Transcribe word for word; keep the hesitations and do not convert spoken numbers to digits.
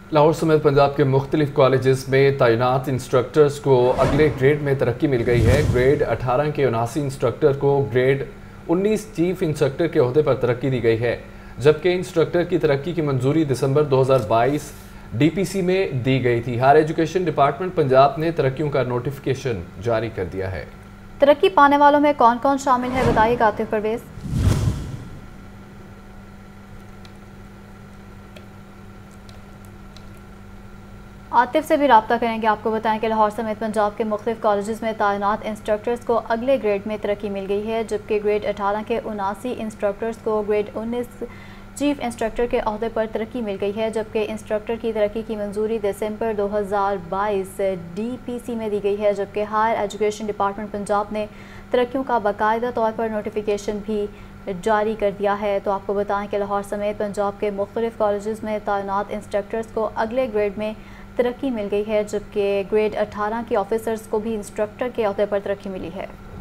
لاہور سمیت پنجاب کے مختلف کالجز میں تعینات انسٹرکٹرز کو اگلے گریڈ میں ترقی مل گئی ہے۔ گریڈ اٹھارہ کے اناسی انسٹرکٹر کو گریڈ انیس چیف انسٹرکٹر کے عہدے پر ترقی دی گئی ہے، جبکہ انسٹرکٹر کی ترقی کی منظوری دسمبر دو ہزار بائیس ڈی پی سی میں دی گئی تھی۔ ہائر ایجوکیشن ڈپارٹمنٹ پنجاب نے ترقیوں کا نوٹیفیکیشن جاری کر دیا ہے۔ ترقی پانے والوں میں کون کون شامل ہے، بتائیے عاطف پرویز۔ عاطف سے بھی رابطہ کریں گے۔ آپ کو بتائیں کہ لاہور سمیت پنجاب کے مختلف کالجز میں تعینات انسٹرکٹرز کو اگلے گریڈ میں ترقی مل گئی ہے، جبکہ گریڈ اٹھارہ کے اناسی انسٹرکٹرز کو گریڈ انیس چیف انسٹرکٹر کے عہدے پر ترقی مل گئی ہے، جبکہ انسٹرکٹر کی ترقی کی منظوری دسمبر دو ہزار بائیس ڈی پی سی میں دی گئی ہے، جبکہ ہائر ایجوکیشن ڈپارٹمنٹ پنجاب نے ترقیوں کا باقاعدہ طور پر نوٹیفیکیشن بھی جاری کر دیا ہے۔ تو آپ کو بتائیں کہ لاہور سمیت پنجاب کے مختلف کالجز میں تعینات انسٹرکٹرز کو اگلے گریڈ میں ترقی مل گئی ہے، جبکہ گریڈ اٹھارہ کے آفیسرز کو بھی انسٹرکٹر کے عہدے پر ترقی ملی ہے۔